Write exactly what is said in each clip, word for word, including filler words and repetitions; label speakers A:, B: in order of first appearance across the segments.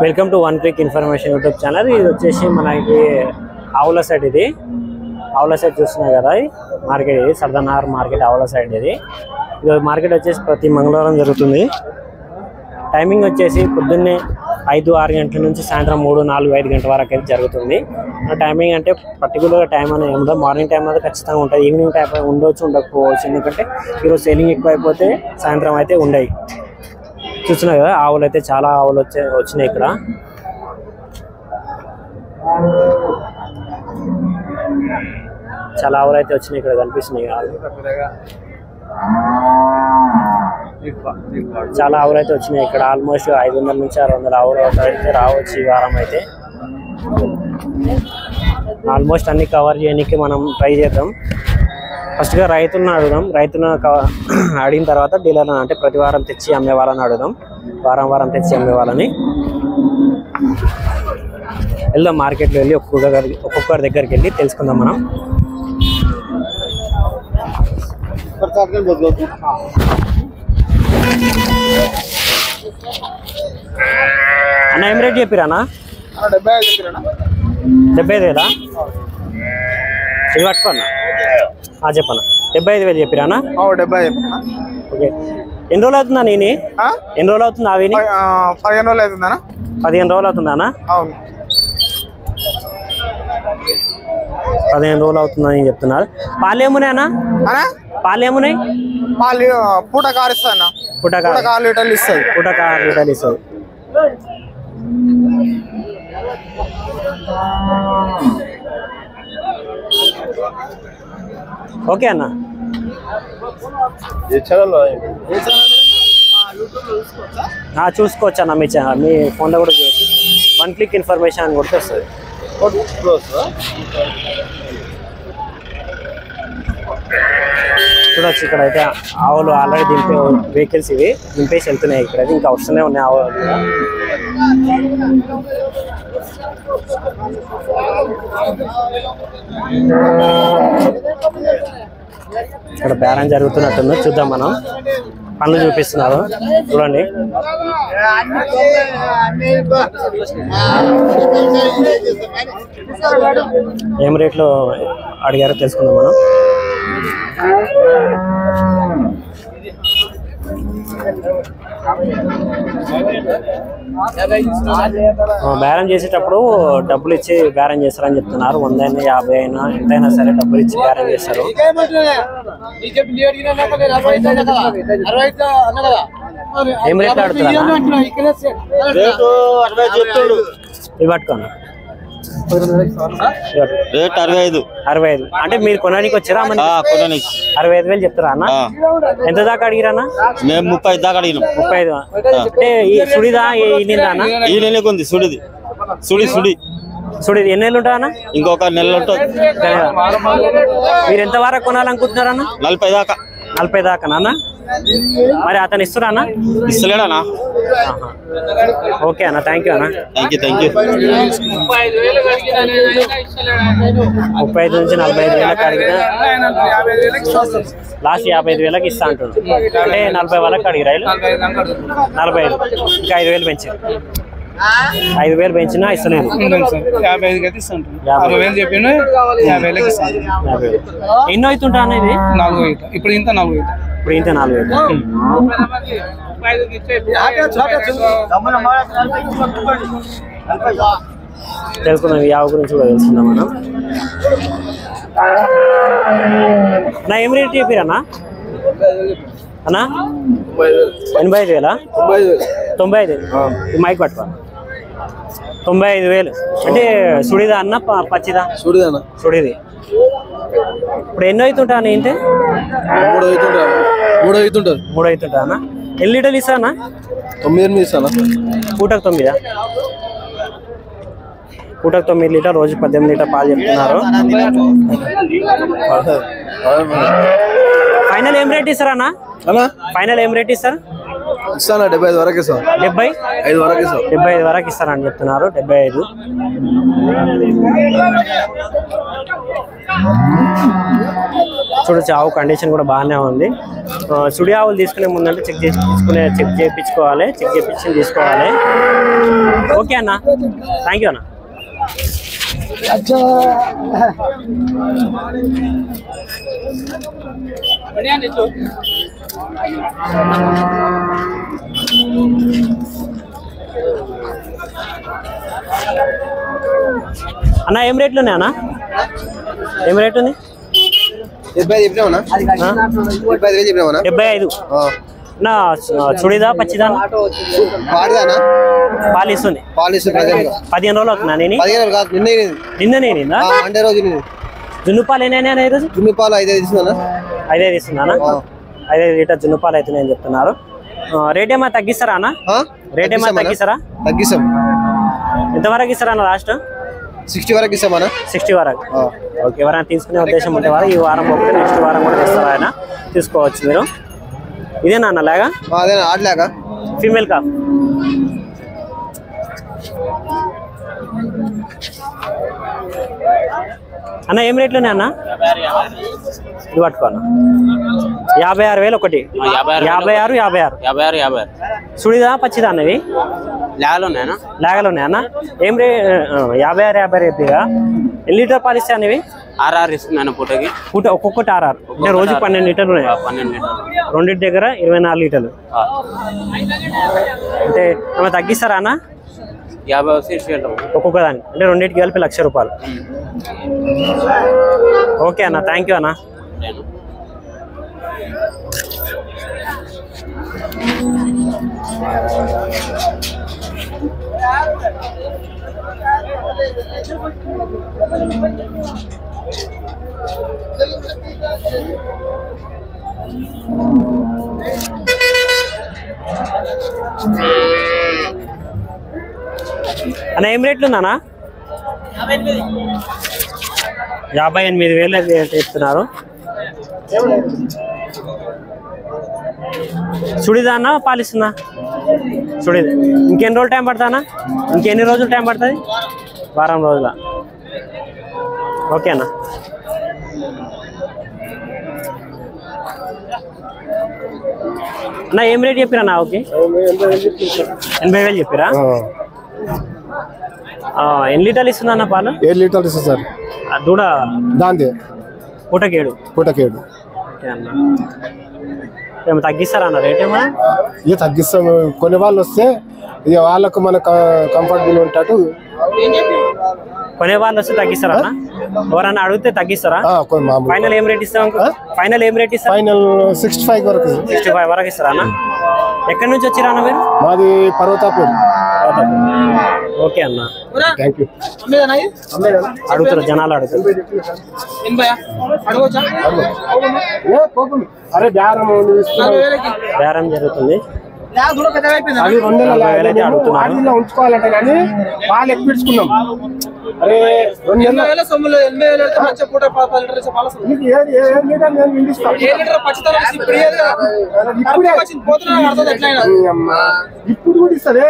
A: Welcome to one click information YouTube channel. ఇది వచ్చేసి మనకి ఆవుల సైడ్, ఇది ఆవుల సైడ్ చూస్తున్నాయి కదా, మార్కెట్ ఇది సర్దానగర్ మార్కెట్ ఆవుల సైడ్. ఇది ఇది మార్కెట్ వచ్చేసి ప్రతి మంగళవారం జరుగుతుంది. టైమింగ్ వచ్చేసి పొద్దున్నే ఐదు ఆరు గంటల నుంచి సాయంత్రం మూడు నాలుగు ఐదు గంటల వరకు అయితే జరుగుతుంది. టైమింగ్ అంటే పర్టికులర్గా టైం అనేది ఏముందో, మార్నింగ్ టైం అయితే ఖచ్చితంగా ఉంటుంది, ఈవినింగ్ టైం ఉండొచ్చు ఉండకపోవచ్చు. ఎందుకంటే ఈరోజు సేలింగ్ ఎక్కువ అయిపోతే సాయంత్రం అయితే ఉండవు. చూస్తున్నాయి కదా ఆవులు అయితే చాలా ఆవులు వచ్చే వచ్చినాయి ఇక్కడ. చాలా ఆవులు అయితే వచ్చినాయి ఇక్కడ కనిపిస్తున్నాయి. చాలా ఆవులు అయితే వచ్చినాయి ఇక్కడ. ఆల్మోస్ట్ ఐదు వందల నుంచి ఆరు వందల ఆవులు అయితే రావచ్చు ఈ వారం అయితే. ఆల్మోస్ట్ అన్ని కవర్ చేయడానికి మనం ట్రై చేద్దాం. ఫస్ట్గా రైతులను అడుగుదాం. రైతులను అడిగిన తర్వాత డీలర్లను, అంటే ప్రతి వారం తెచ్చి అమ్మే వాళ్ళని అడుగుదాం. వారం వారం తెచ్చి అమ్మే వాళ్ళని వెళ్దాం. మార్కెట్లో వెళ్ళి ఒక్కొక్క ఒక్కొక్కరి దగ్గరికి వెళ్ళి తెలుసుకుందాం మనం. అన్న ఏం రేట్ చెప్పిరానా?
B: డెబ్బై ఐదు చెప్పిరా?
A: డెబ్బై ఐదు వేలా? ఇది పట్టుకోన్నా చెప్పన్నా. డెబ్బై ఐదు వేలు చెప్పిరానా?
B: డెబ్బై ఐదు.
A: ఓకే. ఎన్ని రోజులు అవుతుందా నేను? ఎన్ని రోజులు అవుతుంది అవి?
B: పదిహేను రోజులు అవుతుందా?
A: పదిహేను రోజులు అవుతుందా?
B: అవును,
A: పదిహేను రోజులు అవుతుందని చెప్తున్నారు. పాలు ఏమున్నాయన్నా? పాలు ఏమున్నాయి?
B: పాలు పూట కారుస్తా అన్న.
A: పూట
B: ఆరు లీటర్లు ఇస్తుంది.
A: పూట ఆరు లీటర్లు ఇస్తుంది. ఓకే అన్న. చూసుకోవచ్చు అన్న. మీ మీ ఫోన్లో కూడా చూడవచ్చు. వన్ క్లిక్ ఇన్ఫర్మేషన్ అని కొడితే వస్తుంది. చూడవచ్చు ఇక్కడ అయితే ఆవులు ఆల్రెడీ దింపే వెహికల్స్ ఇవి దింపేసి వెళ్తున్నాయి. ఇక్కడ ఇంకా వస్తూనే ఉన్నాయి ఆవులు కూడా. ఇక్కడ బేరం జరుగుతున్నట్టుంది, చూద్దాం మనం. పనులు చూపిస్తున్నారు చూడండి. ఏం రేట్లో అడిగారో తెలుసుకుందాం మనం. బేరం చేసేటప్పుడు డబ్బులు ఇచ్చి బేరం చేస్తారని చెప్తున్నారు. వంద అయినా యాభై అయినా ఎంతైనా సరే డబ్బులు ఇచ్చి బేరం చేస్తారు. ఏం రేట్ ఆడుతున్నా? ఇవి పట్టుకోండి.
C: రేట్ అరవై ఐదు.
A: అరవై ఐదు అంటే మీరు కొనడానికి వచ్చారా? అరవై ఐదు వేలు చెప్తారా అన్న? ఎంత దాకా అడిగిరానా?
C: మేము ముప్పై ఐదు దాకా అడిగినాం.
A: ముప్పై ఐదు అంటే ఈ సుడిదా ఈనిందా?
C: ఈ నెలకు ఉంది సుడిది. సుడి సుడి
A: సుడిది ఎన్ని నెలలు ఉంటుందన్నా?
C: ఇంకొక నెల ఉంటుంది.
A: మీరు ఎంత వరకు కొనాలనుకుంటున్నారన్నా?
C: నలభై దాకా.
A: నలభై దాకా నాన్న? మరి అతను ఇస్తురా అన్న?
C: ఇస్తలేడనా?
A: ఓకే అన్న, థ్యాంక్ యూ అన్న.
C: Thank you thank you.
A: ముప్పై ఐదు నుంచి నలభై ఐదు వేలకు అడిగినా లాస్ట్ యాభై ఐదు వేలకు ఇస్తా అంటున్నాడు. అంటే నలభై వాళ్ళకి అడిగిరా? నలభై ఐదు ఇంకా ఐదు వేలు పెంచారు. ఐదు వేలు పెంచినా ఇస్తలేదు. ఎన్నో అవుతుంటా అనేది?
B: ఇప్పుడు ఇంత నాలుగు
A: ఇప్పుడు ఇంత నాలుగు వేలు. తెలుసుకుందాం, ఈ ఆవు గురించి కూడా తెలుసుకుందాం మనం. నా ఏం రేట్ చెప్పిరన్నా అన్నా? ఎనభై ఐదు వేలా? తొంభై ఐదు మైక్ పట్టుకో. తొంభై ఐదు వేలు అంటే సుడిదా అన్న పచ్చిదా?
B: సుడిదా.
A: సుడిది. ఇప్పుడు ఎన్నో అవుతుంటా అన్న? ఏంటి
B: మూడు అవుతుంటా? మూడు అవుతుంటుంది.
A: మూడు అవుతుంటా అన్న? ఎన్ని లీటర్లు ఇస్తా అన్న?
B: తొమ్మిది ఎనిమిది ఇస్తానా?
A: పూటకు తొమ్మిదా? పూటకు తొమ్మిది లీటర్, రోజు పద్దెనిమిది లీటర్ పాలు చెప్తున్నారు. ఫైనల్ ఏం రేట్ ఇస్తారా అన్న? ఫైనల్ ఏం రేట్ ఇస్తారు?
B: ఇస్తానా డెబ్బై ఐదు వరకు ఇస్తాను.
A: డెబ్బై
B: ఐదు వరకు ఇస్తాను.
A: డెబ్బై ఐదు వరకు ఇస్తారని చెప్తున్నారు. డెబ్బై ఐదు చూడొచ్చు ఆవు కండిషన్ కూడా బాగానే ఉంది. సుడి ఆవులు తీసుకునే ముందంటే చెక్ చేసి తీసుకునే చెక్ చేయించుకోవాలి, చెక్ చేయించి తీసుకోవాలి. ఓకే అన్న, థ్యాంక్ యూ అన్న. అన్న ఏం రేట్లు ఉన్నాయి అన్న? ఏం రేట్ ఉంది? డెబ్బై ఐదు. నా చుడిదా పచ్చిదా? పాలిస్తుంది. పదిహేను రోజులు అవుతుందా? నేను నిన్న నేనిందా? జున్ను పాలు ఏమైనా ఈరోజు?
B: జున్ను పాలు ఐదైదు ఇస్తున్నా.
A: ఐదైదు ఇస్తుందా? ఐదైదు లీటర్ జున్ను పాలు అయితే నేను చెప్తున్నారు. రేట్ ఏమైనా తగ్గిస్తారా అన్న? రేట్ ఏమైనా తగ్గిస్తారా?
B: తగ్గిస్తాం.
A: ఎంతవరకు ఇస్తారా అన్న? లాస్ట్
B: సిక్స్టీ వరకు ఇస్తామన్నా.
A: సిక్స్టీ వరకు. ఓకే, ఎవరైనా తీసుకునే ఉద్దేశం ఉంటే వారు ఈ వారం ఒకటి నెక్స్ట్ వారం కూడా తెస్తారు, ఆయన తీసుకోవచ్చు మీరు. ఇదేనా అన్న లేగా?
B: అదేనా ఆడలేక
A: ఫీమేల్ కా? అన్న ఏం రేట్లోనే అన్న? ఇది పట్టుకో అన్న. యాభై ఆరు వేలు ఒకటి. యాభై ఆరు యాభై ఆరు
C: యాభై ఆరు యాభై ఆరు
A: సుడిదా పచ్చిదా అన్నవి?
C: లేగలు ఉన్నాయన్నా?
A: లేగలు ఉన్నాయా అన్న? ఏం రే యాభై ఆరు యాభై రేపుగా ఎన్ని లీటర్ పాలు ఇస్తాయి అనేవి?
C: ఆరు ఆరు ఇస్తున్నాను పూటకి.
A: పూట ఒక్కొక్కటి ఆరు ఆరు అంటే రోజుకి పన్నెండు లీటర్లు ఉన్నాయి.
C: పన్నెండు లీటర్లు.
A: రెండింటి దగ్గర ఇరవై నాలుగు లీటర్లు. అంటే ఏమైనా తగ్గిస్తారా అన్న?
C: యాభై సీట్స్
A: ఒక్కొక్క దానికి అంటే రెండింటికి కలిపి లక్ష రూపాయలు. ఓకే అన్న, థ్యాంక్ యూ అన్న. అన్న ఏం రేట్లు ఉందన్నా? యాభై ఎనిమిది వేలు చెప్తున్నారు. సుడిదా అన్న పాలిస్తుందా? సుడిదా. ఇంకెన్ని రోజులు టైం పడుతుందా? ఇంకెన్ని రోజులు టైం పడుతుంది? వారం రోజుల. ఓకే అన్న. అన్న ఏం రేట్ చెప్పిరా నా? ఓకే, ఎనభై వేలు చెప్పిరా? ఎన్ని లీటర్లు ఇస్తుందా అన్న పాలు?
B: ఏడు లీటర్లు ఇస్తుంది సార్.
A: దూడ
B: దాందే
A: పూటకేడు.
B: పూటకేడు.
A: ఓకే అన్న, ఏమో తగ్గిస్తారా అన్న రేట్? ఏమన్నా
B: ఇక తగ్గిస్తాము. కొన్ని వాళ్ళు వస్తే ఇక వాళ్ళకు మన కంఫర్టబుల్ ఉంటాడు.
A: కొనే వాళ్ళు వస్తే తగ్గిస్తారా అన్న? ఎవరన్నా అడిగితే తగ్గిస్తారా? ఫైనల్ ఏం రేట్ ఇస్తాం? ఫైనల్ ఏం రేట్ ఇస్తారు?
B: ఫైనల్ సిక్స్టీ ఫైవ్ వరకు.
A: సిక్స్టీ ఫైవ్ వరకు ఇస్తారా అన్న? ఎక్కడి నుంచి వచ్చిరా అన్న మీరు?
B: మాది పర్వతాపూర్.
A: ఓకే అన్న,
B: థ్యాంక్ యూ.
A: అడుగుతారు జనాలు, అడుగుతారు.
B: అరే
A: బేరం జరుగుతుంది.
B: అది రెండు నెలలు ఉంచుకోవాలంటే కానీ పాలు ఎక్కువ ఇచ్చుకున్నాం. అరే రెండు నెలల సొమ్ములు ఎనభై వేలు ఇప్పుడు కూడా ఇస్తుంది.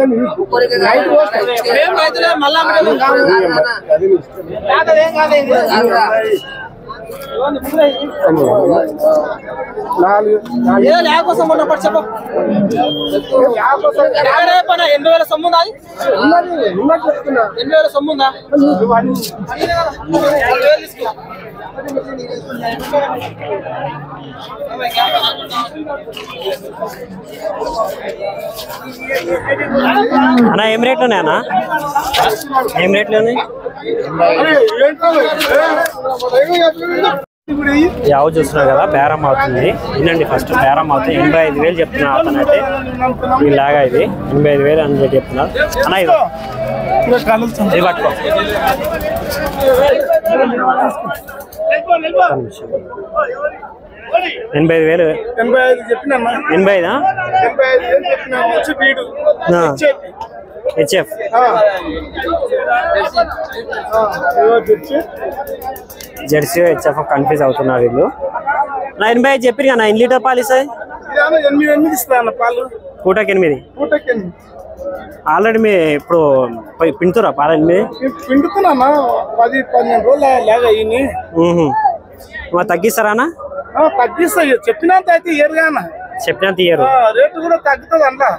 B: ఎనభై వేల సొమ్ముందా? ఎనభై వేల సొమ్ముందా?
A: అన్న ఏం రేట్లు ఉన్నాయి అన్న? ఏం రేట్లు ఉన్నాయి? యావ చూస్తున్నారు కదా, బేరం అవుతుంది. వినండి ఫస్ట్, బేరం అవుతుంది. ఎనభై ఐదు వేలు చెప్తున్నారు అతను. అయితే ఇలాగా ఇది ఎనభై ఐదు వేలు అని చెప్తున్నారు అన్న. ఇది ఇది పట్టుకో. ఎనభై ఐదు వేలు.
B: ఎనభై ఐదు చెప్పిన
A: ఎనభై ఐదా?
B: ఎనభై ఐదు వేలు చెప్పిన
A: హెచ్ఎఫ్ జెర్సీ హెచ్ఎఫ్ కన్ఫ్యూజ్ అవుతున్నారు వీళ్ళు. నా ఎనభై ఐదు చెప్పి కదా, ఎన్ని లీటర్ పాలు ఇస్తాయి?
B: ఎనిమిది ఎనిమిది ఇస్తా అన్న పాలు.
A: పూటకి ఎనిమిది.
B: పూటకి ఎనిమిది.
A: ఆల్రెడీ మీ ఇప్పుడు పిండుతురా పాలని మీ
B: పిండుతున్నా పది పదిహేను రోజులు లేగా ఇన్ని
A: తగ్గిస్తారా అన్న
B: తగ్గిస్తాయి చెప్పినంత అయితే ఇయర్గానా
A: చెప్పినంత ఇయర్
B: రేటు కూడా తగ్గుతుంది అన్న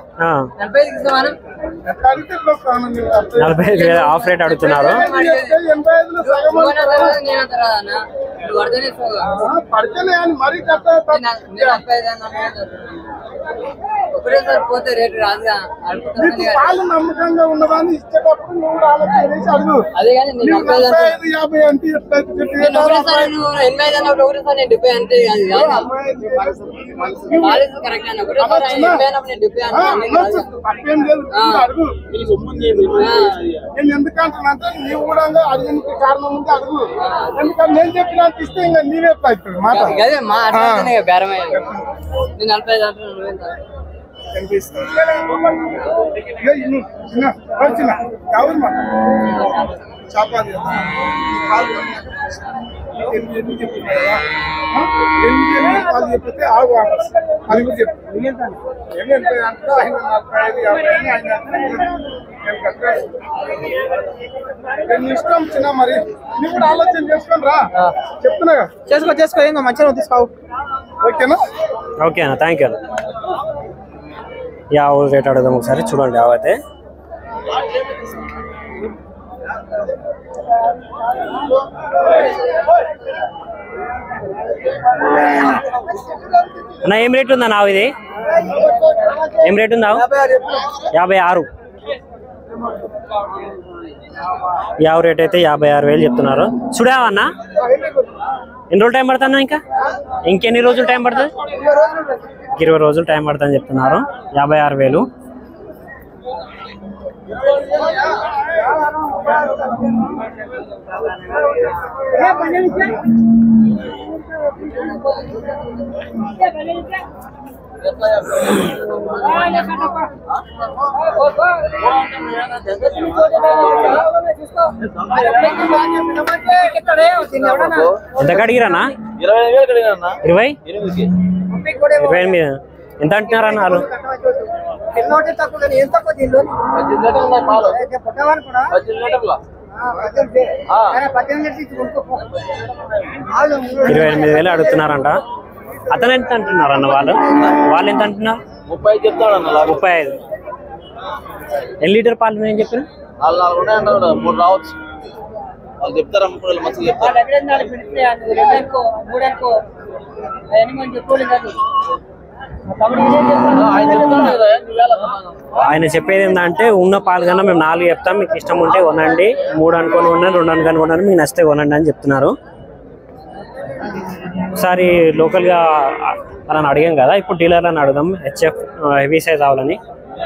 A: నలభై ఐదు వేలు ఆఫ్ రేట్ అడుగుతున్నారు
B: నమ్మకంగా ఉన్నదాన్ని ఇచ్చేటప్పుడు నువ్వు ఆలోచన చేసి అడుగు యాభై అంటే అడుగు నేను ఎందుకంటున్నా నీవు కూడా అడిగిన కారణం ఉంటే అడుగు ఎందుకంటే నేను చెప్పినంత ఇస్తే ఇంకా నీవే ఇప్పుడు మాట చాపాది పాలు చెప్పితే ఆగు అది కూడా చెప్పు ఏమంటే అంటే ఆయన నలభై ఐదు యాభై అని ఆయన ఇష్టం చిన్న మరి నువ్వు కూడా ఆలోచన చేసుకొని రా చెప్తున్నా చేసుకో చేసుకో ఏం మంచిగా తీసుకోవు ఓకేనా
A: ఓకే అన్న థ్యాంక్ యూ అన్న యావ రేట్ అడుగుదాం ఒకసారి చూడండి యావ అయితే అన్న ఏం రేట్ ఉందా నావు ఇది ఏం రేట్ ఉందా యాభై ఆరు యావ రేట్ అయితే యాభై ఆరు వేలు చెప్తున్నారు చూడావన్నా ఎన్ని రోజులు టైం పడుతున్నా ఇంకా ఇంకెన్ని రోజులు టైం పడుతుంది ఇరవై రోజులు టైం పడుతుందని చెప్తున్నారు యాభై ఆరు వేలు ఎంత కడిగిరన్నా ఇరవై ఇరవై ఎనిమిది ఎంత అంటున్నారన్న వాళ్ళు ఇరవై ఎనిమిది వేలు అడుగుతున్నారంట అతను ఎంత అంటున్నారు అన్న వాళ్ళు వాళ్ళు ఎంత అంటున్నారు
C: ముప్పై ఐదు చెప్తాడు
A: ముప్పై ఐదు ఎన్ని లీటర్ పాలు నేను చెప్పిన
C: మూడు రావచ్చు వాళ్ళు చెప్తారు అమ్ముకోవాలి మంచిగా
A: ఆయన చెప్పేది ఏంటంటే ఉన్న పాలు కన్నా మేము నాలుగు చెప్తాం మీకు ఇష్టం ఉంటే కొనండి మూడు అనుకొని కొనండి రెండు అనుకొని కొనండి మీకు నచ్చితే కొనండి అని చెప్తున్నారు ఒకసారి లోకల్గా మనం అడిగాం కదా ఇప్పుడు డీలర్లను అడుగుదాం హెచ్ఎఫ్ హెవీ సైజ్ ఆవులని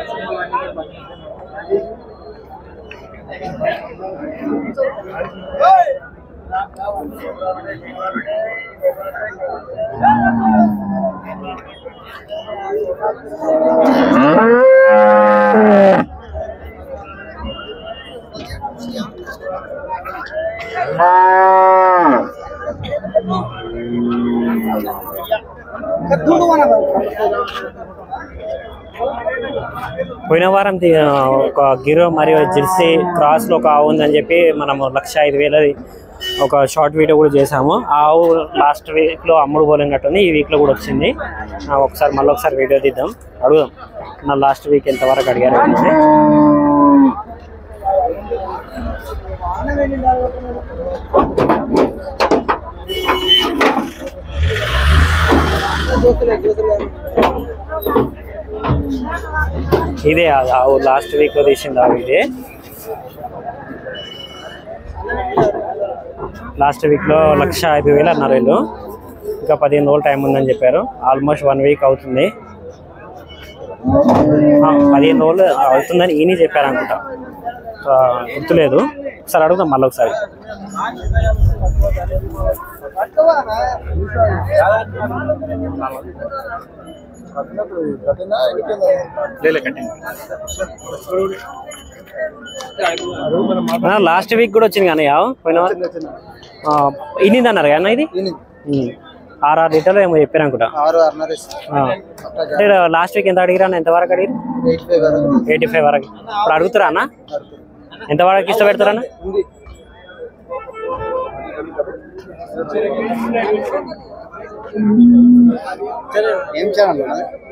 A: పోయిన వారం ఒక గిరో మరియు జెర్సీ క్రాస్ లో ఒక ఆవు ఉందని చెప్పి మనము లక్ష ఐదు వేలది ఒక షార్ట్ వీడియో కూడా చేసాము. ఆ ఆవు లాస్ట్ వీక్ లో అమ్ముడు పోలేనట్టుంది, ఈ వీక్ లో కూడా వచ్చింది. ఒకసారి మళ్ళీ ఒకసారి వీడియో తీద్దాం, అడుగుదాం నా లాస్ట్ వీక్ ఎంతవరకు అడిగారు అనేసి. ఇదే ఆవు లాస్ట్ వీక్ లో తీసింది ఆవు, ఇదే లాస్ట్ వీక్ లో లక్ష ఐదు వేలు అన్నారు వీళ్ళు. ఇంకా పదిహేను రోజులు టైం ఉందని చెప్పారు. ఆల్మోస్ట్ వన్ వీక్ అవుతుంది, పదిహేను రోజులు అవుతుందని ఈయన చెప్పారు అనుకుంటా, గుర్తులేదు. ఒకసారి అడుగుదాం మళ్ళీ ఒకసారి. లాస్ట్ వీక్ కూడా వచ్చింది కానీ పోయిన ఇనింది అన్నారు కానీ ఇది ఆరు ఆరు లీటర్లు ఏమో చెప్పారు అనుకుంటా. లాస్ట్ వీక్ ఎంత అడిగిరా? ఎంత వరకు అడిగిరు? ఎయిటీ ఫైవ్ వరకు. ఇప్పుడు అడుగుతారా అన్న? ఎంత వరకు ఇష్ట పెడతారా అన్న?
B: ఏం చేయాలి?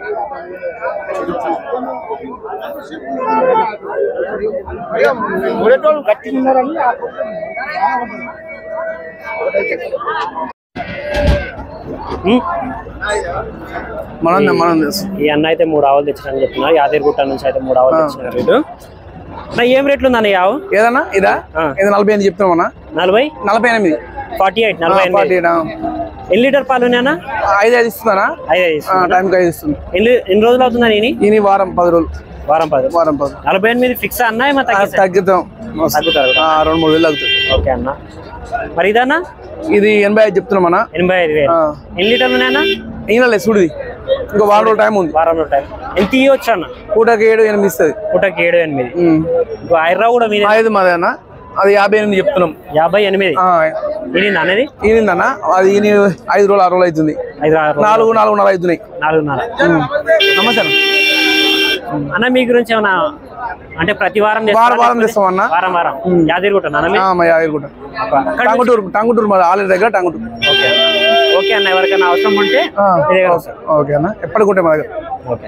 D: మనం మనం
A: ఈ అన్న అయితే మూడు ఆవులు తెచ్చినని చెప్తున్నారు. యాదగిరిగుట్ట నుంచి అయితే మూడు ఆవులు తెచ్చినారు వీళ్ళు. ఏం రేట్లు ఉందన్న ఆవు?
D: ఏదన్నా ఇదా? ఇది నలభై ఎనిమిది చెప్తున్నామన్నా.
A: నలభై
D: నలభై ఎనిమిది
A: ఫార్టీ ఎయిట్ నలభై ఎనిమిది. ఎన్ని లీటర్ పాలు ఉన్నాయన్నా?
D: ఐదు ఐదు ఇస్తుందా?
A: ఐదు ఐదు
D: టైంకి ఐదు ఇస్తుంది.
A: ఎన్ని ఎన్ని రోజులు అవుతుందా? నేను
D: ఈ వారం పది రోజులు.
A: వారం పది
D: వారం పది.
A: నలభై ఎనిమిది ఫిక్స్ అన్న? ఏమో
D: తగ్గుతాం,
A: తగ్గుతారు.
D: రెండు మూడు వేలు తగ్గుతుంది.
A: ఓకే అన్న. మరి ఇదన్నా?
D: ఇది ఎనభై ఐదు చెప్తున్నామన్నా.
A: ఎనభై ఐదు వేలు. ఎన్ని లీటర్లు ఉన్నాయన్నా?
D: ఈయన చూడు ఇంకో వారం రోజులు టైం ఉంది.
A: వారం రోజులు టైం. ఎంత ఇవ్వచ్చు అన్న?
D: పూటకి ఏడు ఎనిమిది ఇస్తుంది.
A: పూటకి ఏడు ఎనిమిది. ఇంకో ఐదు కూడా మీద
D: ఐదు మాదే అన్న. అది యాభై ఎనిమిది చెప్తున్నాం.
A: యాభై ఎనిమిది ఈనిందా అనేది?
D: ఈనిందన్న. అది ఈయన ఐదు రోజులు ఆరు రోజులు అవుతుంది.
A: ఐదు
D: నాలుగు నాలుగున్నర అవుతున్నాయి.
A: నాలుగున్నర.
D: నమస్కారం
A: అన్న. మీ గురించి ఏమన్నా అంటే ప్రతి వారం
D: వారం వారం తెస్తాం అన్న.
A: వారం వారం యాదగిరిగుట్ట
D: యాదగిరిగుట్ట టంగుటూరు. టంగుటూరు మా ఆలయ దగ్గర టంగుటూరు.
A: ఓకే ఓకే అన్న. ఎవరికైనా అవసరం ఉంటే
D: ఓకే అన్న. ఎప్పటికుంటే మా దగ్గర.
A: ఓకే.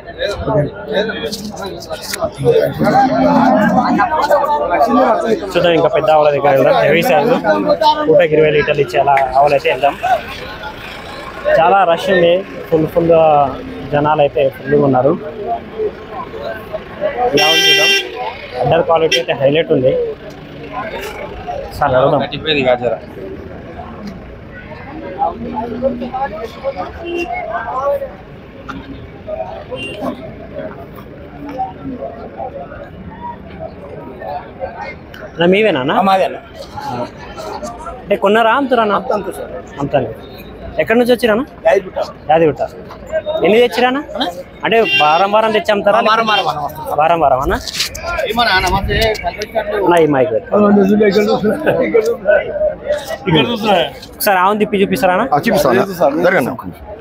A: చూద్దాం ఇంకా పెద్ద ఆవుల దగ్గర వెళ్దాం. హెవీ సైజు పూటకి ఇరవై లీటర్లు ఇచ్చే అలా ఆవులు అయితే వెళ్దాం. చాలా రష్ ఉంది. ఫుల్ ఫుల్ జనాలు అయితే ఫుల్గా ఉన్నారు. ఆవులు చూద్దాం. అడ్డర్ క్వాలిటీ అయితే హైలైట్ ఉంది. సార్ వెళ్దాం. మీవేనా? అంటే కొన్నారా? అమ్ముతారా? అమ్ముతాను. ఎక్కడి నుంచి వచ్చిరానా? యాదగిరిగుట్ట. ఎన్ని తెచ్చిరానా? అంటే వారం వారం తెచ్చి అమ్ముతారా? వారం వారం అన్న. ఒకసారి ఆవును తిప్పి చూపిస్తారా?
E: చూపిస్తాను.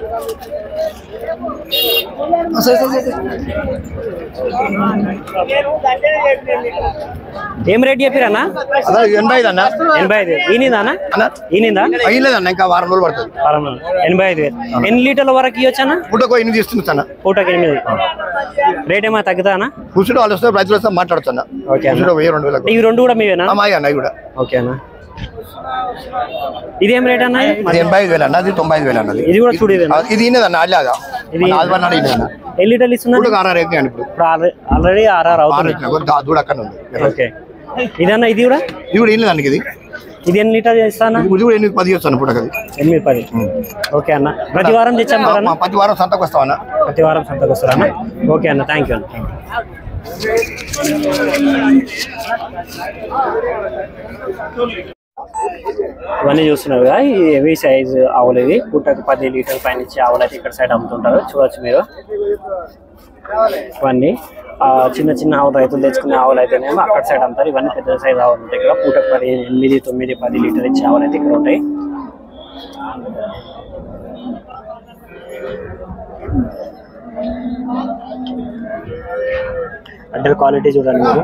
A: ఏం రేట్ చెప్పిరన్నా?
E: ఎనభై ఐదు అన్న.
A: ఎనభై ఐదు. ఈనిందా? ఈనిందా?
E: అయ్యలేదన్న. ఇంకా వారం రోజులు పడుతుంది.
A: వారం రోజులు. ఎనభై ఐదు వేలు. ఎన్ని లీటర్ల వరకు ఇవ్వచ్చా?
E: పూటకు ఎనిమిది ఇస్తుంది.
A: పూటకు ఎనిమిది. రేట్ ఏమైనా తగ్గుతానా?
E: కూర్చుంటే వాళ్ళు వస్తే రైతులు వస్తే మాట్లాడుతున్నా.
A: ఓకే. ఇవి రెండు కూడా మీవేనా?
E: అన్న కూడా.
A: ఓకే అన్న. ఇదేం రేట్ అన్న?
E: ఎనభై ఐదు వేలు అన్న. అది తొంభై ఐదు వేలు అన్నది.
A: ఇది కూడా చూడు.
E: ఇది ఇన్నదన్న. అల్లాగా
A: ఇది ఎన్ని లీటర్లు ఇస్తున్నా?
E: ఆర్ఆర్ ఇప్పుడు
A: ఇప్పుడు ఆల్రెడీ ఆర్ఆర్ అవుతుంది.
E: దూడ అక్కడ ఉంది.
A: ఓకే. ఇదన్నా? ఇది కూడా
E: ఇది కూడా ఇన్నదానికి. ఇది
A: ఇది ఎన్ని లీటర్లు చేస్తాను?
E: ఇది కూడా ఎనిమిది పది చేస్తాను పూటకి.
A: ఎనిమిది పది. ఓకే అన్న. ప్రతి వారం తెచ్చాను.
E: ప్రతి వారం సంతకు వస్తాం అన్న.
A: ప్రతి వారం సంతకు వస్తారా అన్న? ఓకే అన్న. థ్యాంక్ యూ అన్న. ఇవన్నీ చూస్తున్నారు కదా. ఈ హెవీ సైజ్ ఆవులు ఇవి. పూటకు పది లీటర్ పైన ఇచ్చే ఆవులు అయితే ఇక్కడ సైడ్ అమ్ముతుంటారు. చూడొచ్చు మీరు. ఇవన్నీ చిన్న చిన్న ఆవులు రైతులు తెచ్చుకునే ఆవులు అయితేనేమో అక్కడ సైడ్ అమ్ముతారు. ఇవన్నీ పెద్ద సైజ్ ఆవులు ఉంటాయి ఇక్కడ. పూటకు పది ఎనిమిది తొమ్మిది పది లీటర్ ఇచ్చే ఆవులు అయితే ఇక్కడ ఉంటాయి. అడ్డర్ క్వాలిటీ చూడండి మీరు.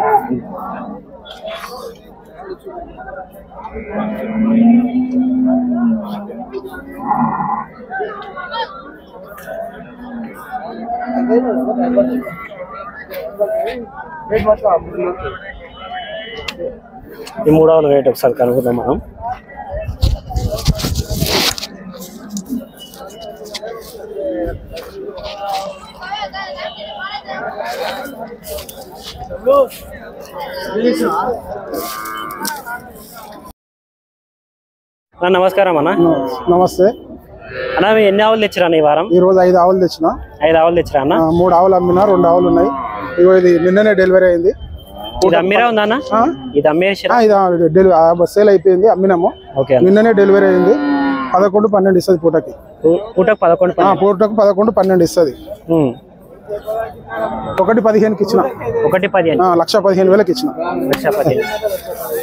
A: ఈ మూడు ఆవుల రేట్ ఒకసారి కనుక్కుందాం మనం. నమస్కారం అన్న.
B: నమస్తే
A: అన్న. ఎన్ని ఆవులు తెచ్చిరా ఈ వారం?
B: ఈ రోజు ఐదు ఆవులు తెచ్చిన.
A: ఐదు ఆవులు తెచ్చిరా అన్న?
B: మూడు ఆవులు అమ్మినా, రెండు ఆవులు ఉన్నాయి. ఇగో ఇది నిన్ననే డెలివరీ అయింది.
A: ఇది అమ్మిరా ఉందా అన్న? ఇది అమ్మేసిరా?
B: ఇది సేల్ అయిపోయింది, అమ్మినాము. నిన్ననే డెలివరీ అయింది. పదకొండు పన్నెండు ఇస్తుంది పూటకి.
A: పూటకు పదకొండు
B: పూటకు పదకొండు పన్నెండు ఇస్తుంది. ఒకటి పదిహేనుకి ఇచ్చిన.
A: ఒకటి పదిహేను.
B: లక్ష పదిహేను వేలకి ఇచ్చిన.
A: లక్ష పదిహేను.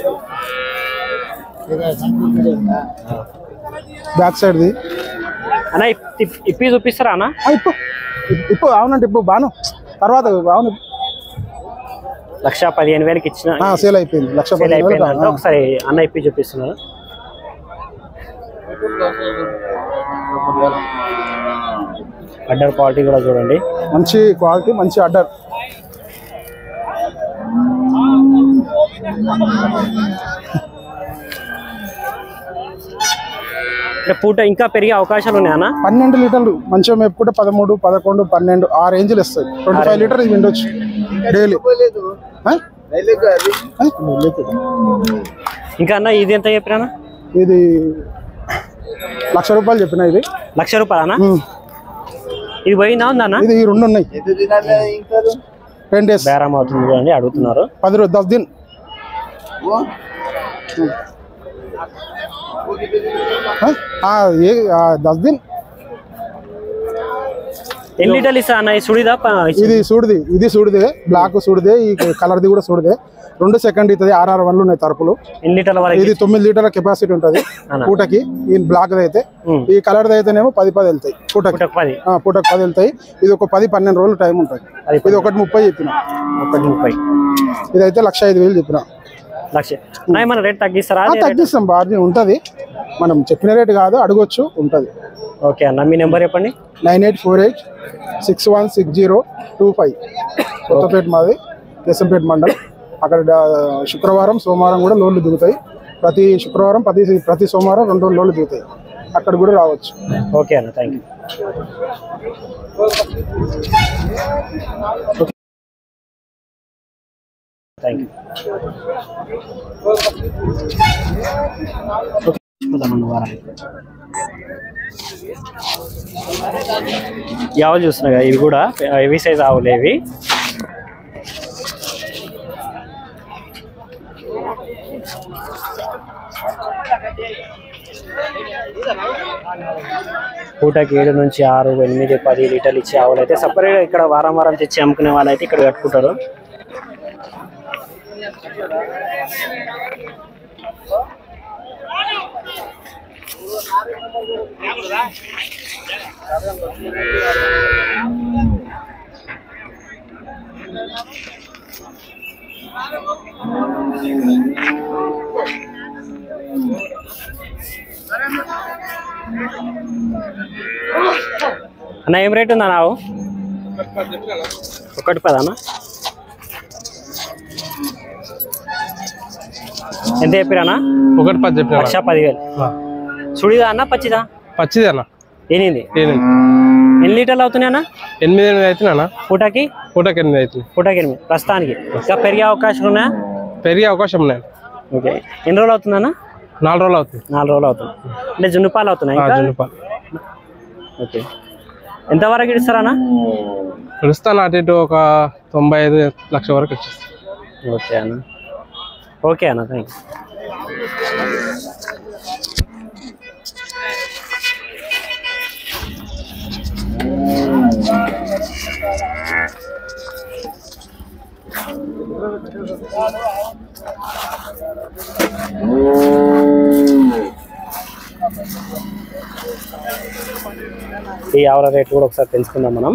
B: బ్యాక్ సైడ్ది
A: అన్న ఇప్- ఇప్పి చూపిస్తారా అన్న?
B: ఇప్పు ఇప్పు అవునండి ఇప్పు బాను తర్వాత అవును
A: లక్ష పదిహేను వేలకి ఇచ్చిన
B: సేల్ అయిపోయింది లక్ష
A: సేల్
B: పదిహేను వేలు
A: అయిపోయిందంటే ఒకసారి అన్న ఇప్పి చూపిస్తున్నారు. అడ్డర్ క్వాలిటీ కూడా చూడండి,
B: మంచి క్వాలిటీ మంచి అడ్డర్.
A: అంటే పూట ఇంకా పెరిగే అవకాశాలు ఉన్నాయన్నా?
B: పన్నెండు లీటర్లు మంచిగా మేపుకుంటే పదమూడు పదకొండు పన్నెండు ఆ రేంజ్లు ఇస్తాయి. ట్వంటీ ఫైవ్ లీటర్ ఇది ఉండొచ్చు డైలీ.
A: ఇంకా అన్న ఇది ఎంత చెప్పినా?
B: ఇది లక్ష రూపాయలు చెప్పిన. ఇది
A: లక్ష రూపాయలనా? ఇది పోయిందా ఉందన్న?
B: ఇది ఈ రెండు ఉన్నాయి. టెన్ డేస్
A: బేరం అవుతుంది చూడండి, అడుగుతున్నారు.
B: పది రోజు దస్ దిన్ దస్ దిన్.
A: ఎన్ని లీటర్లు ఇస్తా అన్న? సుడిదా?
B: ఇది సూడిది, ఇది సూడిదే, బ్లాక్ సూడిదే, ఈ కలర్ది కూడా సూడిదే. రెండు సెకండ్ అవుతుంది. ఆర్ఆర్ వన్లు ఉన్నాయి తరపులు.
A: ఎన్ని లీటర్ల వరకు?
B: ఇది తొమ్మిది లీటర్ల కెపాసిటీ ఉంటుంది పూటకి. ఈ బ్లాక్ అయితే, ఈ కలర్ అయితేనేమో పది పది వెళ్తాయి పూటకి.
A: పది
B: పూటకి పది వెళ్తాయి. ఇది ఒక పది పన్నెండు రోజులు టైం ఉంటుంది. ఇది ఒకటి ముప్పై చెప్పిన.
A: ఒకటి ముప్పై.
B: ఇదైతే లక్ష ఐదు వేలు చెప్పిన.
A: లక్ష మన రేట్ తగ్గిస్తారా?
B: తగ్గిస్తాం, బాగా ఉంటుంది. మనం చెప్పిన రేట్ కాదు, అడగొచ్చు, ఉంటుంది.
A: ఓకే అన్న, మీ నెంబర్ చెప్పండి.
B: Nine eight four eight six one six zero two five. Kothapeta మాది, కేశంపేట మండలం. అక్కడ శుక్రవారం సోమవారం కూడా లోన్లు దిగుతాయి. ప్రతి శుక్రవారం ప్రతి ప్రతి సోమవారం రెండు రెండు లోన్లు దిగుతాయి. అక్కడ కూడా రావచ్చు.
A: ఓకే అన్న, థ్యాంక్ యూ. Thank you. ఈ ఆవులు చూస్తున్నా కదా, ఇవి కూడా హెవీ సైజ్ ఆవులు. ఇవి పూటకి ఏడు నుంచి ఆరు ఎనిమిది పది లీటర్లు ఇచ్చే ఆవులు అయితే సపరేట్గా ఇక్కడ వారం వారం తెచ్చి అమ్ముకునే వాళ్ళు అయితే ఇక్కడ కట్టుకుంటారు. అన్న ఏం రేట్ ఉందా నావు? ఒకటి పది అన్న. ఎంత చెప్పిరానా?
F: ఒకటి పది చెప్పిన.
A: లక్ష పదివేలు. సుడిదా అన్న పచ్చిదా?
F: పచ్చిది అన్న.
A: ఎనిమిది.
F: ఎనిమిది.
A: ఎన్ని లీటర్లు అవుతున్నాయి అన్న?
F: ఎనిమిది ఎనిమిది అవుతున్నా.
A: పూటకి
F: పూటకి ఎనిమిది అవుతుంది.
A: పూటకి ఎనిమిది ప్రస్తుతానికి. ఇంకా పెరిగే అవకాశం ఉన్నాయా?
F: పెరిగే అవకాశం ఉన్నాయి.
A: ఓకే, ఎన్ని రోజులు అవుతుందన్న?
F: నాలుగు రోజులు అవుతుంది.
A: నాలుగు రోజులు అవుతుంది. అంటే జున్ను పాలు అవుతున్నాయి?
F: జున్నుపాలు.
A: ఓకే, ఎంతవరకు ఇస్తారన్నా?
F: ఇస్తాను అటు ఇటు ఒక తొంభై ఐదు లక్ష వరకు ఇచ్చేస్తాను.
A: ఓకే అన్న, ఓకే అన్న, థ్యాంక్ యూ. ఈ ఆవుల రేట్ కూడా ఒకసారి తెలుసుకుందాం మనం.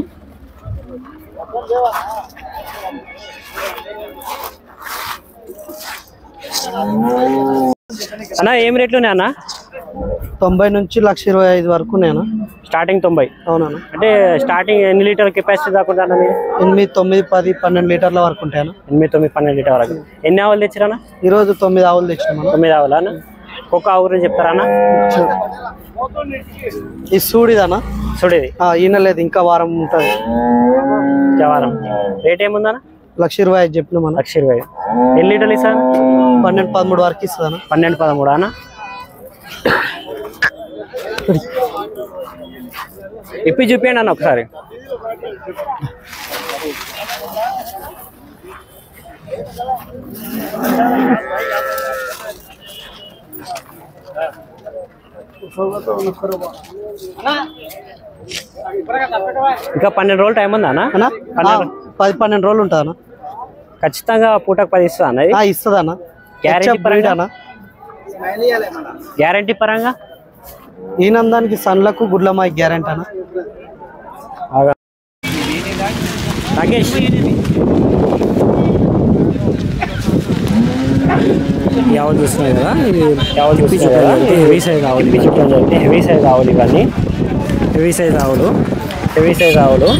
A: అన్న ఏం రేట్లు ఉన్నాయి అన్న?
G: తొంభై నుంచి లక్ష ఇరవై ఐదు వరకు నేను.
A: స్టార్టింగ్ తొంభై?
G: అవునన్నా.
A: అంటే స్టార్టింగ్ ఎన్ని లీటర్ కెపాసిటీ దాకా?
G: ఎనిమిది తొమ్మిది పది పన్నెండు లీటర్ల వరకు ఉంటాయన్నా.
A: ఎనిమిది తొమ్మిది పన్నెండు లీటర్ వరకు. ఎన్ని ఆవులు తెచ్చిరానా?
G: ఈరోజు తొమ్మిది ఆవులు తెచ్చినామన్నా.
A: తొమ్మిది ఆవులు అన్న. ఒక్క ఆవు గురించి చెప్తారా?
G: ఈ సూడిదన్నా?
A: చూడేది
G: ఈయన లేదు, ఇంకా వారం ఉంటుంది.
A: వారం. రేట్ ఏముందన్నా?
G: లక్ష ఇరవై ఐదు చెప్పినామన్నా.
A: లక్ష ఇరవై ఐదు. ఎన్ని లీటర్లు ఇస్తా?
G: పన్నెండు పదమూడు వరకు ఇస్తుందన్నా.
A: పన్నెండు పదమూడు అన్న. ఇప్పి చూపించండి అన్న ఒకసారి. ఇంకా పన్నెండు రోజులు టైం ఉందా అన్న?
G: పది పన్నెండు రోజులు ఉంటుంది అన్న.
A: ఖచ్చితంగా పూటకు పది ఇస్తుందా అన్నది?
G: ఇస్తుంది అన్న.
A: గ్యారెంటీ పరంగా? గ్యారెంటీ పరంగా
G: ఈ నందానికి సన్లకు గుడ్లమాయి గ్యారెంటీ అన్న.
A: ఆగా. రాకేష్ ఈ ఆవులు చూస్తున్నాయి కదా, ఇది ఆవులు చూస్తున్నాయి కదా, హెవీ సైజ్ ఆవులు. ఇవి చెప్పడం జరిగితే హెవీ సైజ్ ఆవులు ఇవన్నీ, హెవీ సైజ్ ఆవులు, హెవీ సైజ్ ఆవులు.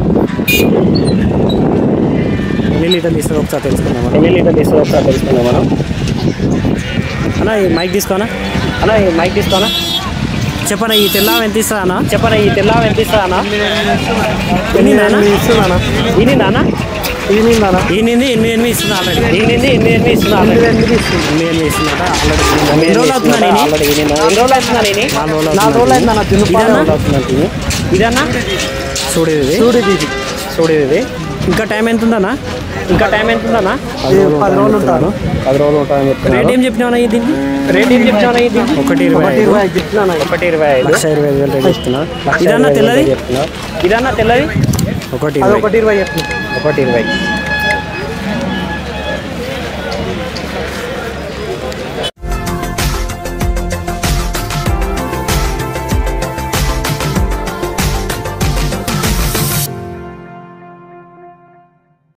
A: ఎన్ని లీటర్లు ఇస్తారో ఒకసారి తెలుసుకుందాం మనం. ఎన్ని లీటర్లు ఇస్తారో ఒకసారి తెలుసుకుందాం మనం. అన్నా ఈ మైక్ తీసుకోనా, అన్నా ఈ మైక్ తీసుకోనా. చెప్పనా ఈ తెల్లావ ఎంత ఇస్తా అన్న, చెప్పనా ఈ తెల్లావ ఎంత ఇస్తా అన్న.
G: ఇస్తుందన్నా
A: ఈనిందానా
G: ఈనిందన్నా
A: ఈనింది ఎనిమిది ఎనిమిది ఇస్తున్నా ఆల్రెడీ. ఈనింది ఎనిమిది ఎనిమిది ఇస్తున్నా ఆల్రెడీ. ఎనిమిది ఎనిమిది ఇస్తున్నట ఆల్రెడీ. ఎన్ని రోజులు అవుతుందా నేను ఆల్రెడీ ఎన్ని రోజులు అవుతుందా నేను
G: నాలుగు రోజులు అయిందన్న
A: అవుతుందంటే ఇదన్నా చూడేది
G: చూడేది
A: చూడేది. ఇంకా టైం ఎంత ఉందన్నా, ఇంకా టైం ఎంత ఉందన్నా.
G: పది రోజులు ఉంటాను.
A: పది రోజులు ఉంటాయని చెప్తాను. రేట్ ఏం చెప్పినావన్నా ఇది, రేట్ ఏం చెప్పినావన్నా ఇది. ఒకటి ఇరవై ఐదు ఒకటి ఇరవై ఐదు లక్ష ఇరవై ఐదు వేలు రేట్ చెప్తున్నా. ఇదన్నా తెల్లది చెప్తున్నా, ఇదన్నా తెల్లది ఒకటి
G: ఒకటి ఇరవై చెప్తున్నా.
A: ఒకటి ఇరవై